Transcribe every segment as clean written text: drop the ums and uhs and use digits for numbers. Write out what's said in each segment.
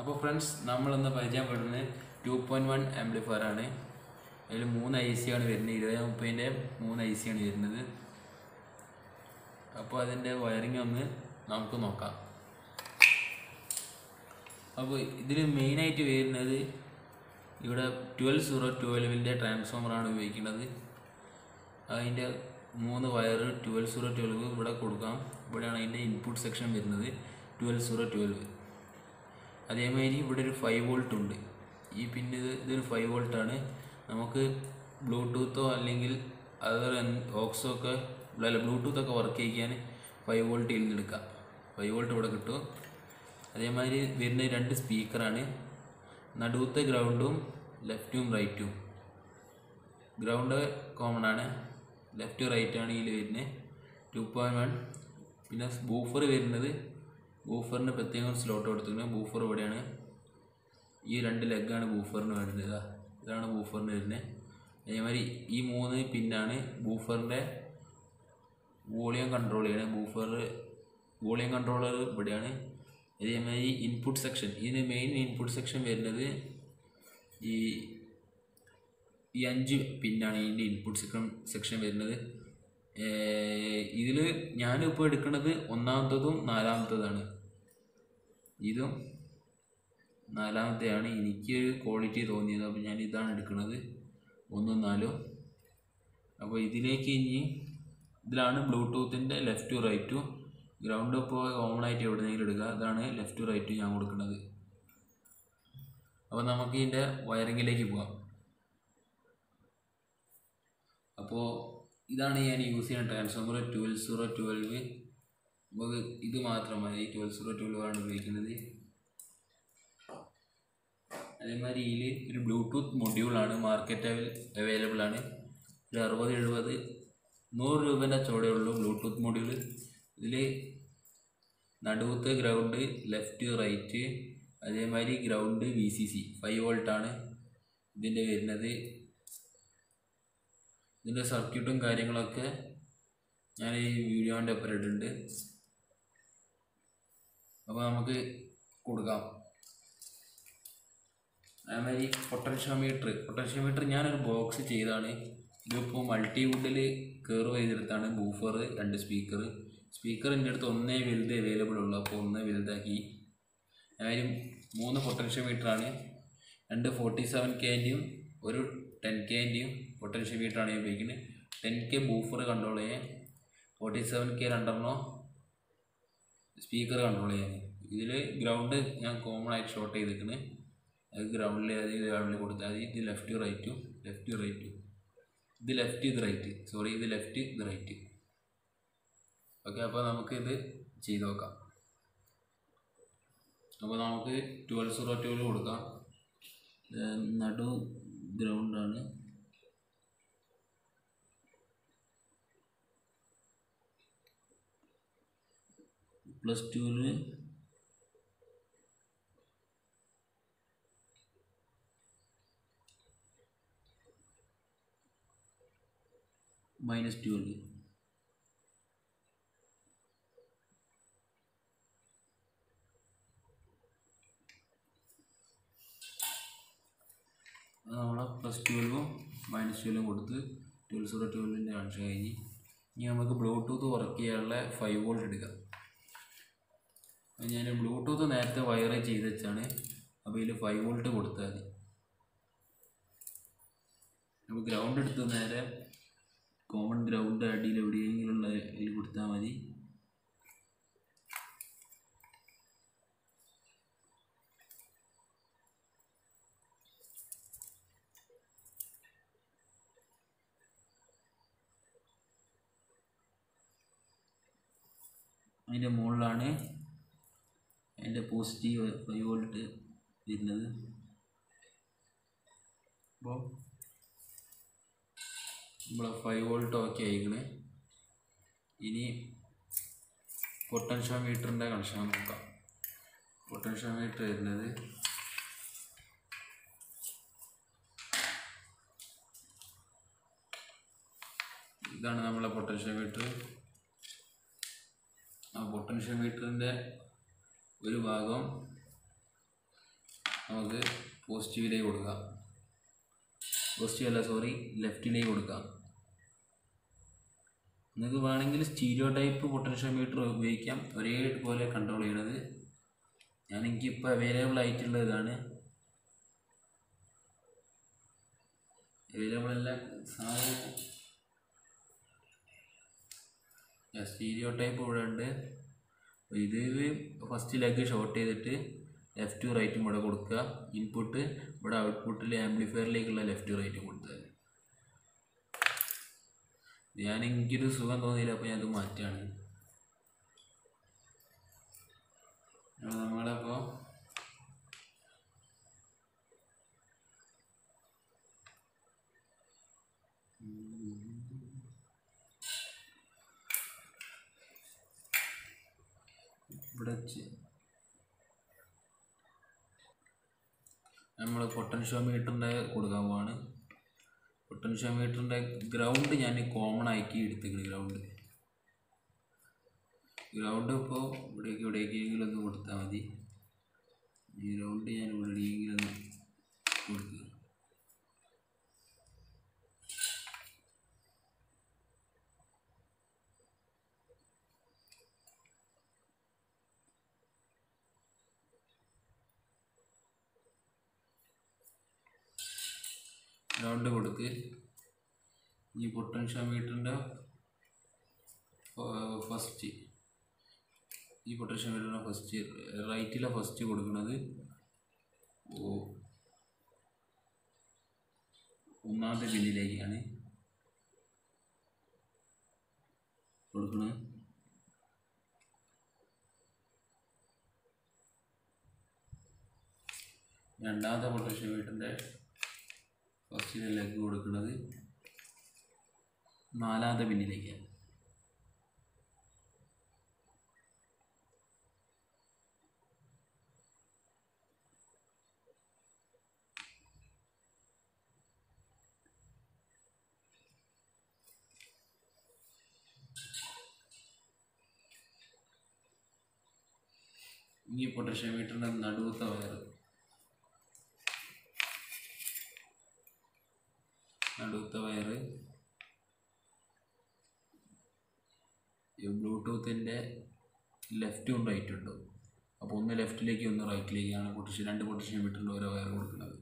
അപ്പോൾ ഫ്രണ്ട്സ്, നമ്മളിന്ന് പരിചയപ്പെടുന്നത് 2.1 ആംപ്ലിഫയർ ആണ്. അതിൽ 3 IC ആണ് വരുന്നത്. 2030-ൻ്റെ 3 IC ആണ് വരുന്നത്. അപ്പോൾ അതിൻ്റെ വയറിംഗ് ഒന്ന് നമുക്ക് നോക്കാം. അപ്പോൾ ഇതിൽ മെയിനായിട്ട് വരുന്നത് ഇവിടെ 12012-ൻ്റെ ട്രാൻസ്ഫോമറാണ് ഉപയോഗിക്കുന്നത്. അതിൻ്റെ 3 വയർ 12012 ഇവിടെ കൊടുക്കാം. ഇവിടെയാണ് അതിൻ്റെ ഇൻപുട്ട് സെക്ഷൻ വരുന്നത് 12012. അതേമാതിരി ഇവിടെ ഒരു 5 വോൾട്ട് ഉണ്ട്. ഈ പിന്നെ ഇതൊരു 5 വോൾട്ടാണ്. നമുക്ക് ബ്ലൂടൂത്തോ അല്ലെങ്കിൽ അതർ ഓക്സോ ഒക്കെ ബ്ലൂടൂത്തൊക്കെ വർക്ക് ചെയ്യാൻ 5 വോൾട്ട് ഇരുന്നെടുക്കാം. 5 വോൾട്ട് ഇവിടെ കിട്ടും. അതേമാതിരി വരുന്ന 2 സ്പീക്കറാണ്. നടുവത്തെ ഗ്രൗണ്ടും ലെഫ്റ്റും റൈറ്റും. ഗ്രൗണ്ട് കോമൺ ആണ്, ലെഫ്റ്റ് റൈറ്റാണ് ഇതിൽ വരുന്നത് 2.1. പിന്നെ ബൂഫർ വരുന്നത്, ബൂഫറിന് പ്രത്യേകം സ്ലോട്ട് കൊടുത്തിരിക്കുന്നത്. ബൂഫർ ഇവിടെയാണ്. ഈ 2 ലെഗാണ് ബൂഫറിന് വരുന്നത്. ഇതാണ് ബൂഫറിന് വരുന്നത്. അതേമാതിരി ഈ 3 പിന്നാണ് ബൂഫറിൻ്റെ വോളിയം കൺട്രോൾ ചെയ്യണത്. വോളിയം കൺട്രോളർ ഇവിടെയാണ്. അതേമാതിരി ഇൻപുട്ട് സെക്ഷൻ, ഇതിന് മെയിൻ ഇൻപുട്ട് സെക്ഷൻ വരുന്നത് ഈ 5 പിന്നാണ് ഇതിൻ്റെ ഇൻപുട്ട് സെക്ഷൻ വരുന്നത്. ഇതിൽ ഞാനിപ്പോൾ എടുക്കുന്നത് 1-ാമത്തതും 4-ാമത്തതാണ്. ഇതും 4-ാമത്തെയാണ് എനിക്ക് ക്വാളിറ്റി തോന്നിയത്. അപ്പോൾ ഞാൻ ഇതാണ് എടുക്കുന്നത്, 1ഉം 4ഉം. അപ്പോൾ ഇതിലേക്ക് ഇതിലാണ് ബ്ലൂടൂത്തിൻ്റെ ലെഫ്റ്റും റൈറ്റും. ഗ്രൗണ്ട് ഇപ്പോൾ കോമൺ ആയിട്ട് എവിടെയെങ്കിലും എടുക്കുക. അതാണ് ലെഫ്റ്റും റൈറ്റും ഞാൻ കൊടുക്കുന്നത്. അപ്പോൾ നമുക്ക് ഇതിൻ്റെ വയറിങ്ങിലേക്ക് പോകാം. അപ്പോൾ ഇതാണ് ഞാൻ യൂസ് ചെയ്യുന്ന ട്രാൻസ്ഫോമർ 12012. നമുക്ക് ഇത് മാത്രം മതി. 12012 ആണ് ഉപയോഗിക്കുന്നത്. അതേമാതിരി ഇതിൽ ഒരു ബ്ലൂടൂത്ത് മൊഡ്യൂളാണ് മാർക്കറ്റ് അവൈലബിൾ ആണ്. ഒരു 60-70 100 രൂപേൻ്റെ ചോടേ ഉള്ളൂ ബ്ലൂടൂത്ത് മൊഡ്യൂൾ. ഇതിൽ നടുവത്തെ ഗ്രൗണ്ട് ലെഫ്റ്റ് റൈറ്റ്, അതേമാതിരി ഗ്രൗണ്ട് VCC 5 വോൾട്ടാണ് ഇതിൻ്റെ വരുന്നത്. ഇതിൻ്റെ സർക്യൂട്ടും കാര്യങ്ങളൊക്കെ ഞാൻ ഈ വീഡിയോൻ്റെ ഒപ്പം ഇട്ടിട്ടുണ്ട്. അപ്പോൾ നമുക്ക് കൊടുക്കാം. അതേമാതിരി പൊട്ടൻഷ്യോമീറ്റർ ഞാനൊരു ബോക്സ് ചെയ്താണ്. ഇതിപ്പോൾ മൾട്ടിവുഡിൽ കർവ് ചെയ്തെടുത്താണ്. ബൂഫർ, 2 സ്പീക്കർ എൻ്റെ അടുത്ത് 1 വലുത് അവൈലബിൾ ഉള്ളൂ. അപ്പോൾ 1 വലുതാക്കി. അതായത് 3 പൊട്ടൻഷ്യോമീറ്ററാണ്. 2 47Kൻ്റെയും ഒരു 10Kൻ്റെയും പൊട്ടൻഷ്യോമീറ്ററാണ് ഉപയോഗിക്കുന്നത്. 10K ബൂഫർ കൺട്രോൾ ചെയ്യാൻ, 47K 2 സ്പീക്കർ കൺട്രോൾ ചെയ്യാൻ. ഇതിൽ ഗ്രൗണ്ട് ഞാൻ കോമൺ ആയിട്ട് ഷോർട്ട് ചെയ്തിരിക്കുന്നത്. അത് ഗ്രൗണ്ടിൽ കൊടുത്താൽ മതി. ഇത് ലെഫ്റ്റ് റൈറ്റും ഇത് ലെഫ്റ്റ് ഇത് റൈറ്റ്, ഇത് ലെഫ്റ്റ് ഇത് റൈറ്റ്. ഓക്കെ, അപ്പോൾ നമുക്ക് ഇത് ചെയ്ത് നോക്കാം. അപ്പോൾ നമുക്ക് 12012 കൊടുക്കാം. നടു ഗ്രൗണ്ടാണ്. +2 -12. നമ്മളെ +12ഉം -12ഉം കൊടുത്ത് 12012-ൻ്റെ കണക്ഷൻ കഴിഞ്ഞ്. ഇനി നമുക്ക് ബ്ലൂടൂത്ത് വർക്ക് ചെയ്യാനുള്ള 5 വോൾട്ട് എടുക്കാം. ഞാൻ ബ്ലൂടൂത്ത് നേരത്തെ വയർ ചെയ്ത് വെച്ചാണ്. അപ്പോൾ ഇതിൽ 5 വോൾട്ട് കൊടുത്താൽ മതി. അപ്പോൾ ഗ്രൗണ്ട് എടുത്ത് നേരെ കോമൺ ഗ്രൗണ്ട് അടിയിൽ എവിടെയെങ്കിലും ഉള്ള ഇതിൽ കൊടുത്താൽ മതി. അതിൻ്റെ മുകളിലാണ് അതിൻ്റെ പോസിറ്റീവ് 5 വോൾട്ട് വരുന്നത്. അപ്പോൾ നമ്മളെ 5 വോൾട്ട് ഓക്കെ ആയിക്കണേ. ഇനി പൊട്ടൻഷ്യോമീറ്ററിൻ്റെ കണക്ഷൻ നോക്കാം. പൊട്ടൻഷ്യോമീറ്റർ വരുന്നത് ഇതാണ്. നമ്മളെ പൊട്ടൻഷ്യോമീറ്റർ. ആ പൊട്ടൻഷ്യോമീറ്ററിൻ്റെ ഒരു ഭാഗം നമുക്ക് പോസിറ്റീവിലേക്ക് കൊടുക്കാം, പോസിറ്റീവ് അല്ല സോറി ലെഫ്റ്റിലേക്ക് കൊടുക്കാം. നിങ്ങൾക്ക് വേണമെങ്കിൽ സ്റ്റീരിയോ ടൈപ്പ് പൊട്ടൻഷ്യോമീറ്റർ ഉപയോഗിക്കാം, ഒരേപോലെ കൺട്രോൾ ചെയ്യണത്. എനിക്കിപ്പോൾ അവൈലബിൾ ആയിട്ടുള്ള ഇതാണ്. അവൈലബിൾ അല്ല സാധനം സ്റ്റീരിയോ ടൈപ്പ് ഇവിടെ ഉണ്ട്. ഇത് ഫസ്റ്റ് ലെഗ് ഷോർട്ട് ചെയ്തിട്ട് ലെഫ്റ്റും റൈറ്റും ഇവിടെ കൊടുക്കുക. ഇൻപുട്ട് ഇവിടെ ഔട്ട്പുട്ടിൽ ആംപ്ലിഫയറിലേക്കുള്ള ലെഫ്റ്റ് റൈറ്റും കൊടുത്തത്. എനിക്കൊരു സുഖം തോന്നിയില്ല, അപ്പോൾ ഞാനത് മാറ്റുകയാണ്. നമ്മളപ്പോൾ ഇവിടെ നമ്മൾ പൊട്ടൻഷ്യോമീറ്ററിൻ്റെ കൊടുക്കാൻ പോവാണ്. പൊട്ടൻഷ്യോമീറ്ററിൻ്റെ ഗ്രൗണ്ട് ഞാൻ കോമൺ ആക്കി എടുത്തിരിക്കുന്നത്. ഗ്രൗണ്ട് ഇപ്പോൾ ഇവിടേക്കെങ്കിലും ഒന്ന് കൊടുത്താൽ മതി. ഈ ഗ്രൗണ്ട് ഞാൻ ഇവിടെയെങ്കിലും ഒന്ന് കൊടുക്കുക. ഗ്രൗണ്ട് കൊടുക്ക്. ഈ പൊട്ടൻഷ്യോമീറ്ററിൻ്റെ ഫസ്റ്റ് റൈറ്റിലെ ഫസ്റ്റ് കൊടുക്കുന്നത് ഒന്നാമത്തെ പിന്നിലേക്കാണ് കൊടുക്കുന്നത്. രണ്ടാമത്തെ പൊട്ടൻഷ്യോമീറ്ററിൻ്റെ ഫസ്റ്റിലെ ലെഗ് കൊടുക്കുന്നത് നാലാമത്തെ പിന്നിലേക്കാണ്. ഈ പൊട്ടൻഷ്യോമീറ്ററിൻ്റെ നടുവത്തെ വയറ് ബ്ലൂടൂത്തിൻ്റെ ലെഫ്റ്റും റൈറ്റും ഉണ്ടാവും. അപ്പോൾ ഒന്ന് ലെഫ്റ്റിലേക്ക് ഒന്ന് റൈറ്റിലേക്കാണ് രണ്ട് പൊട്ടൻഷ്യോമീറ്ററിൻ്റെ ഓരോ വയർ കൊടുക്കുന്നത്.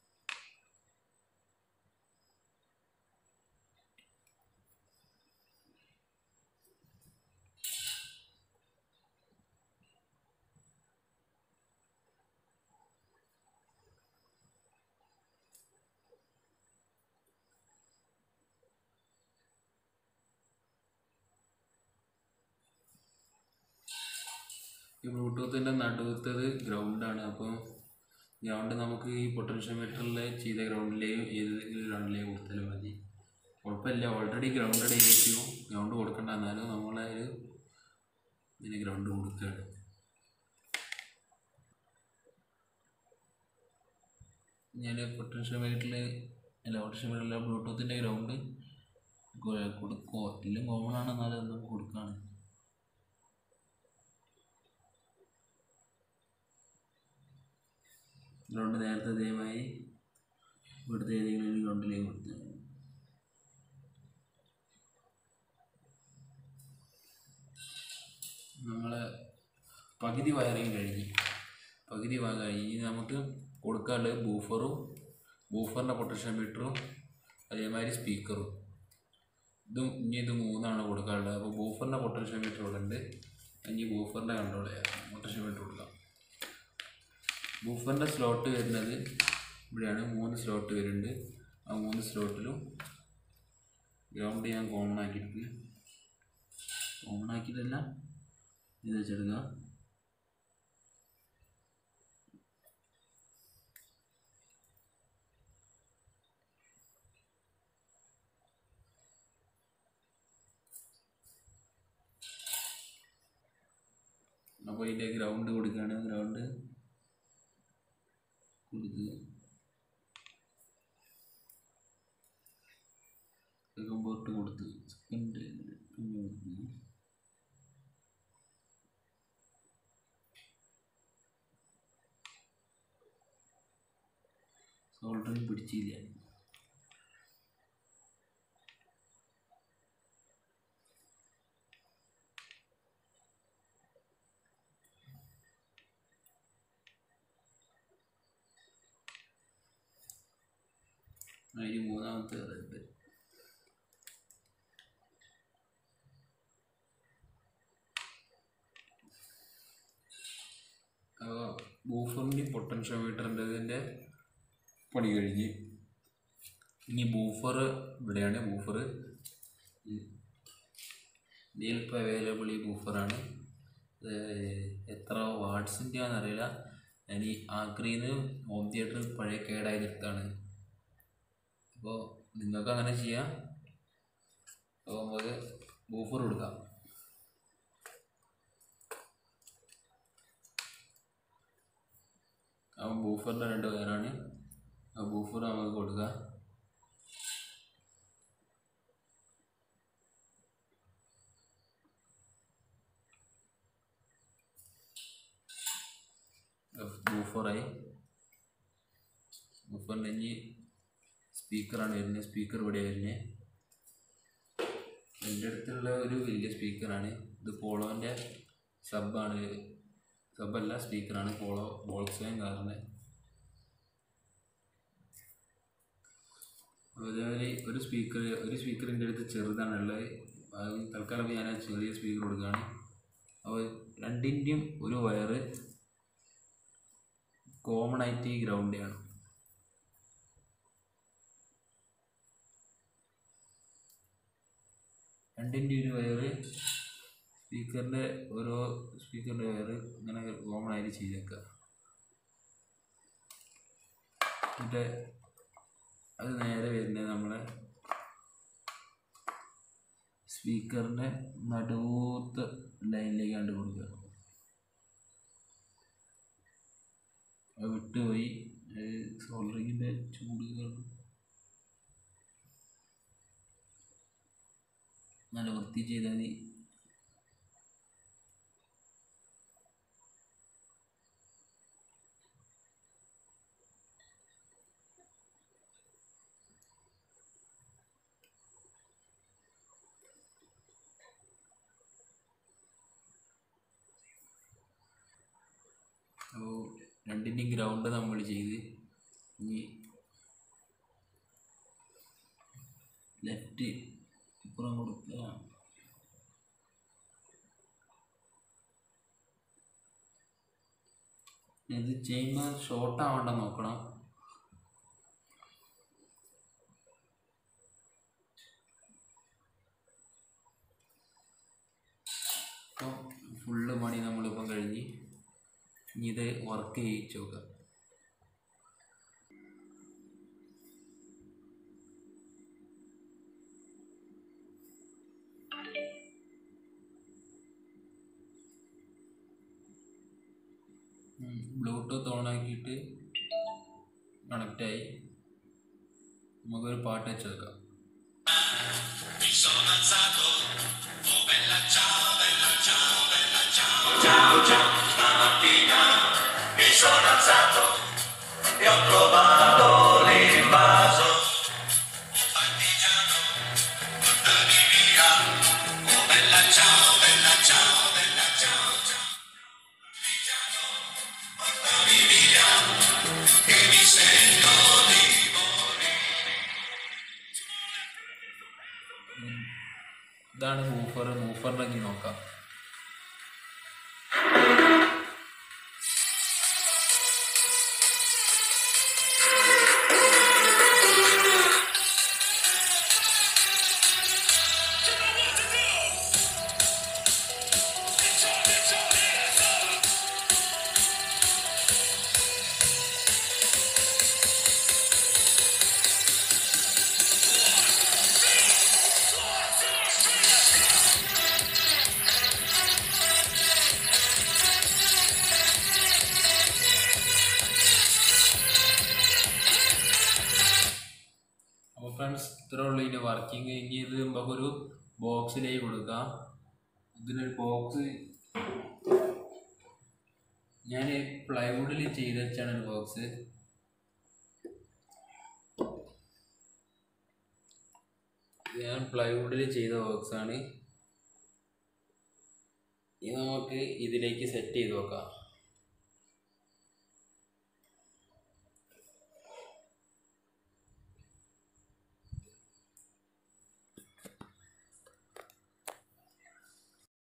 ഈ ബ്ലൂടൂത്തിൻ്റെ നടുവത്തത് ഗ്രൗണ്ടാണ്. അപ്പോൾ ഗ്രൗണ്ട് നമുക്ക് ഈ പൊട്ടൻഷ്യോമീറ്ററിൽ ചെയ്ത ഗ്രൗണ്ടിലെയും ഏതെങ്കിലും ഗ്രൗണ്ടിലെയും കൊടുത്താലും മതി, കുഴപ്പമില്ല. ഓൾറെഡി ഗ്രൗണ്ടഡ് ആയിരിക്കും, ഗ്രൗണ്ട് കൊടുക്കേണ്ട. എന്നാലും നമ്മളെ ഇതിന് ഗ്രൗണ്ട് കൊടുക്കുകയാണ്. ഞാൻ പൊട്ടൻഷ്യോമീറ്ററിൽ ബ്ലൂടൂത്തിൻ്റെ ഗ്രൗണ്ട് കൊടുക്കുമോ എല്ലാം കോമൺ ആണ്, എന്നാലും നമുക്ക് കൊടുക്കുകയാണ്. ഗ്രൗണ്ട് നേരത്തെ ദയവായി ഇവിടുത്തെ ഏതെങ്കിലും ഒരു ഗ്രൗണ്ടിലേക്ക് കൊടുത്തു. നമ്മളെ പകുതി വയറിങ് കഴിഞ്ഞ് നമുക്ക് കൊടുക്കാനുള്ളത് ബൂഫറിൻ്റെ പൊട്ടൻഷ്യോമീറ്ററും അതേമാതിരി സ്പീക്കറും. ഇത് മൂന്നാണ് കൊടുക്കാനുള്ളത്. അപ്പോൾ ബൂഫറിൻ്റെ പൊട്ടൻഷ്യോമീറ്റർ ഇവിടെ ഉണ്ട്. ഇനി ബൂഫറിൻ്റെ കൺട്രോൾ ചെയ്യാം, പൊട്ടൻഷ്യോമീറ്റർ കൊടുക്കാം. ബൂഫറിൻ്റെ സ്ലോട്ട് വരുന്നത് ഇവിടെയാണ്. 3 സ്ലോട്ട് വരുന്നുണ്ട്. ആ 3 സ്ലോട്ടിലും ഗ്രൗണ്ട് ഞാൻ കോമൺ ആക്കിയിട്ടല്ല ഇത് വെച്ചെടുക്കുക. അപ്പോൾ ഇതിൻ്റെ ഗ്രൗണ്ട് കൊടുക്കുകയാണ്. ഗ്രൗണ്ട് കൊടുക്കുക. കമ്പോർട്ട് കൊടുത്ത് സെക്കൻഡ് പിന്നെ കൊടുക്കുക. സോൾഡറിങ് പിടിച്ചില്ല. അതിന് മൂന്നാമത്തെ റെഡ്. ബൂഫറിൻ്റെയും പൊട്ടൻഷ്യോമീറ്ററിൻ്റെ പണി കഴിഞ്ഞ്. ഇനി ബൂഫർ ഇവിടെയാണ്. ബൂഫർ ഇതിലിപ്പോൾ അവൈലബിൾ ഈ ബൂഫറാണ്. എത്ര വാട്ട്സിൻ്റെ ആണെന്നറിയില്ല. ഞാൻ ഈ ആക്രിന്ന് ഹോം തിയേറ്റർ പഴയ കേടായി എടുത്താണ്. അപ്പോൾ നിങ്ങൾക്ക് അങ്ങനെ ചെയ്യാം. അപ്പോൾ നമുക്ക് ബൂഫർ കൊടുക്കാം. ആ ബൂഫറിൻ്റെ 2 വയറാണ്. ആ ബൂഫർ നമുക്ക് കൊടുക്കാം. ബൂഫറായി. ബൂഫറിൻ്റെ ഇനി സ്പീക്കറാണ് വരുന്നത്. സ്പീക്കർ ഇവിടെ വരുന്നത്. എൻ്റെ അടുത്തുള്ള ഒരു വലിയ സ്പീക്കറാണ് ഇത്. പോളോൻ്റെ സബ്ബാണ്. സബ്ബല്ല, സ്പീക്കറാണ്. പോളോ വോൾക്സ്വാഗൻ കാറിൻ്റെ. അതേപോലെ ഒരു സ്പീക്കർ എൻ്റെ അടുത്ത് ചെറുതാണുള്ളത്. അത് തൽക്കാലം ഞാൻ ചെറിയ സ്പീക്കർ കൊടുക്കുകയാണ്. അപ്പോൾ രണ്ടിൻ്റെയും ഒരു വയറ് കോമൺ ആയിട്ട് ഗ്രൗണ്ട് ചെയ്യണം. രണ്ടിൻ്റെ ഒരു വയറ് സ്പീക്കറിൻ്റെ ഓരോ സ്പീക്കറിൻ്റെ വയറ് ഇങ്ങനെ കോമൺ ആയിട്ട് ചെയ്തേക്കുക. എന്നിട്ട് അത് നേരെ വരുന്നത് നമ്മളെ സ്പീക്കറിൻ്റെ നടുവത്തെ ലൈനിലേക്ക് കണ്ടു കൊടുക്കുക. അത് വിട്ടുപോയി. സോൾഡറിങ്ങിൻ്റെ ചൂട് നല്ല വൃത്തി ചെയ്താൽ മതി. അപ്പോൾ രണ്ടിൻ്റെയും ഗ്രൗണ്ട് നമ്മൾ ചെയ്ത് ഇനി ലെഫ്റ്റ് ഇപ്പുറം കൊടുക്കുക. ഇത് ചെയ്യുമ്പോൾ ഷോർട്ട് ആവണ്ട നോക്കണം. അപ്പോൾ ഫുള്ള് പണി നമ്മളിപ്പം കഴിഞ്ഞ് ഇനി ഇത് വർക്ക് ചെയ്യിച്ചു നോക്കാം. ബ്ലൂടൂത്ത് ഓൺ ആക്കിയിട്ട് കണക്റ്റായി. നമുക്കൊരു പാട്ട് വെച്ച് വെക്കാം. ഇതാണ് മൂഫറിലേക്ക് നോക്കാം. ഫ്രണ്ട്സ്, ഇത്രേ ഉള്ളൂ ഇതിൻ്റെ വർക്കിംഗ്. ഇനി ഇത് നമുക്കൊരു ബോക്സിലേക്ക് കൊടുക്കാം. ഇതിനൊരു ബോക്സ് ഞാൻ പ്ലൈവുഡിൽ ചെയ്ത് വെച്ചാണ് ഒരു ബോക്സ്. ഇത് ഞാൻ പ്ലൈവുഡിൽ ചെയ്ത വർക്ക്സാണ്. ഇത് നമുക്ക് ഇതിലേക്ക് സെറ്റ് ചെയ്ത് നോക്കാം.